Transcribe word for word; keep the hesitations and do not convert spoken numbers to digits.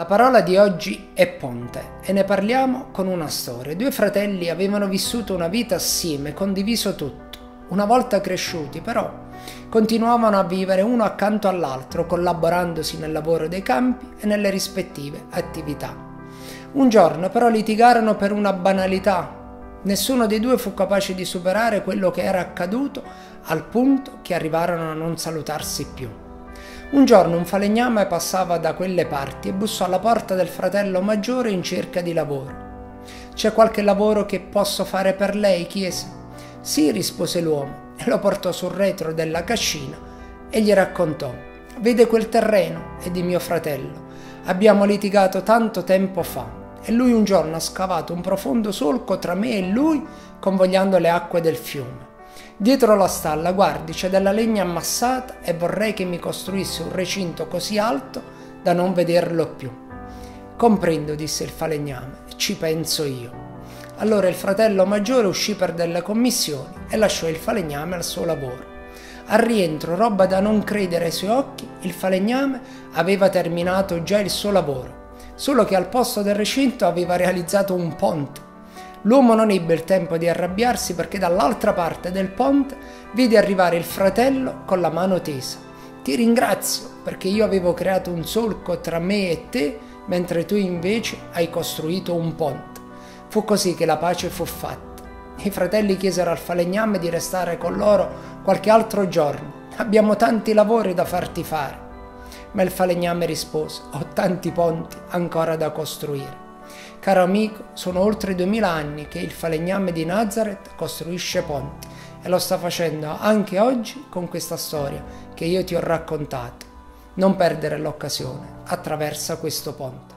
La parola di oggi è ponte e ne parliamo con una storia. Due fratelli avevano vissuto una vita assieme, condiviso tutto. Una volta cresciuti, però, continuavano a vivere uno accanto all'altro, collaborandosi nel lavoro dei campi e nelle rispettive attività. Un giorno, però, litigarono per una banalità. Nessuno dei due fu capace di superare quello che era accaduto, al punto che arrivarono a non salutarsi più. Un giorno un falegname passava da quelle parti e bussò alla porta del fratello maggiore in cerca di lavoro. «C'è qualche lavoro che posso fare per lei?» chiese. «Sì», rispose l'uomo, e lo portò sul retro della cascina e gli raccontò: «Vede quel terreno? È di mio fratello. Abbiamo litigato tanto tempo fa e lui un giorno ha scavato un profondo solco tra me e lui, convogliando le acque del fiume. Dietro la stalla, guardi, c'è della legna ammassata e vorrei che mi costruisse un recinto così alto da non vederlo più». «Comprendo», disse il falegname, «ci penso io». Allora il fratello maggiore uscì per delle commissioni e lasciò il falegname al suo lavoro. Al rientro, roba da non credere ai suoi occhi, il falegname aveva terminato già il suo lavoro, solo che al posto del recinto aveva realizzato un ponte. L'uomo non ebbe il tempo di arrabbiarsi perché dall'altra parte del ponte vide arrivare il fratello con la mano tesa. «Ti ringrazio perché io avevo creato un solco tra me e te, mentre tu invece hai costruito un ponte». Fu così che la pace fu fatta. I fratelli chiesero al falegname di restare con loro qualche altro giorno. «Abbiamo tanti lavori da farti fare». Ma il falegname rispose: «Ho tanti ponti ancora da costruire». Caro amico, sono oltre duemila anni che il falegname di Nazareth costruisce ponti e lo sta facendo anche oggi con questa storia che io ti ho raccontato. Non perdere l'occasione, attraversa questo ponte.